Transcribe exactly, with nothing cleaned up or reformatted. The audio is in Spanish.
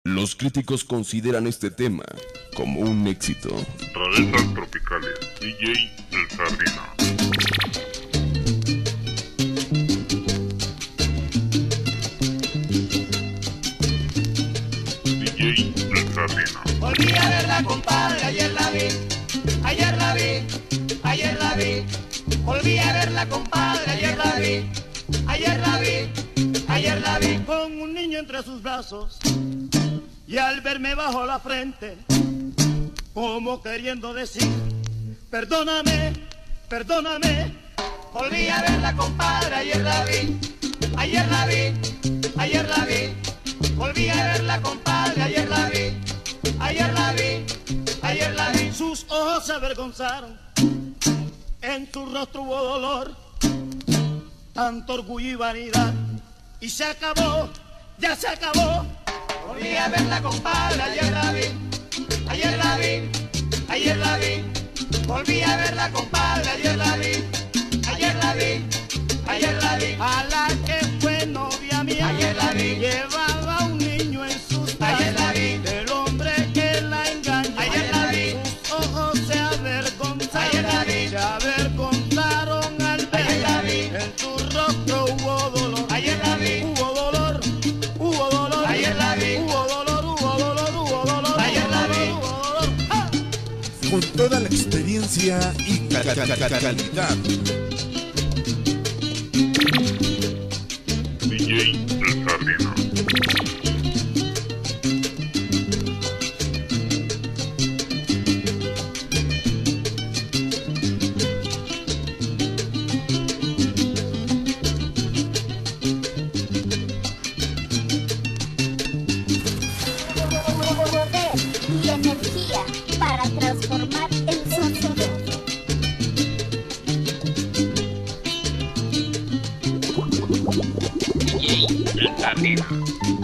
Los críticos consideran este tema como un éxito. Rarezas tropicales, D J El Sardina. D J El Sardina. Volví a verla, compadre, ayer la vi, ayer la vi, ayer la vi. Volví a verla, compadre, ayer la vi, ayer la vi, ayer la vi. Con un niño entre sus brazos y al verme bajo la frente, como queriendo decir, perdóname, perdóname. Volví a verla, compadre, ayer la vi, ayer la vi, ayer la vi. Volví a verla, compadre, ayer la vi, ayer la vi, ayer la vi. Sus ojos se avergonzaron, en su rostro hubo dolor, tanto orgullo y vanidad, y se acabó, ya se acabó. Volví a verla, compadre, ayer la vi, ayer la vi, ayer la vi. Volví a verla, compadre, ayer la vi, ayer la vi, ayer la vi. A la que fue novia mía, ayer la vi, llevaba un niño en sus brazos, ayer la vi. Del hombre que la engañó, ayer la vi. Sus ojos se avergonzaron, ayer la vi. Se avergonzaron al ver, ayer la vi. En su rostro hubo dolor, ayer la vi. Hubo dolor, hubo dolor, ayer la vi. Hubo dolor, hubo dolor, hubo dolor, ayer la vi. Hubo dolor, ¡ah! Con toda la experiencia y ca- ca- ca- ca- calidad. D J El Sardina. Poder y energía para transformar el sonido. El Sardina.